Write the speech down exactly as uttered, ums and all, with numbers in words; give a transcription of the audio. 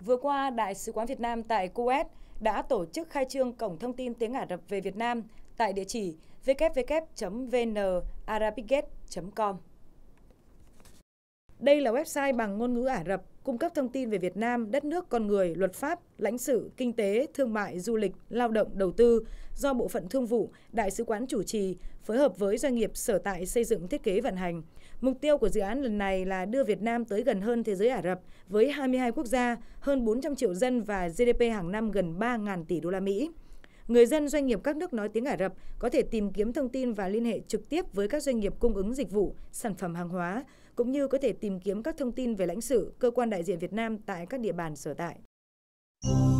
Vừa qua, Đại sứ quán Việt Nam tại Kuwait đã tổ chức khai trương cổng thông tin tiếng Ả Rập về Việt Nam tại địa chỉ w w w chấm v n arabicgate chấm com. Đây là website bằng ngôn ngữ Ả Rập cung cấp thông tin về Việt Nam, đất nước, con người, luật pháp, lãnh sự, kinh tế, thương mại, du lịch, lao động, đầu tư do Bộ phận Thương vụ, Đại sứ quán chủ trì, phối hợp với doanh nghiệp sở tại xây dựng, thiết kế, vận hành. Mục tiêu của dự án lần này là đưa Việt Nam tới gần hơn thế giới Ả Rập với hai mươi hai quốc gia, hơn bốn trăm triệu dân và giê đê pê hàng năm gần ba nghìn tỷ đô la Mỹ. Người dân, doanh nghiệp các nước nói tiếng Ả Rập có thể tìm kiếm thông tin và liên hệ trực tiếp với các doanh nghiệp cung ứng dịch vụ, sản phẩm hàng hóa, cũng như có thể tìm kiếm các thông tin về lãnh sự, cơ quan đại diện Việt Nam tại các địa bàn sở tại.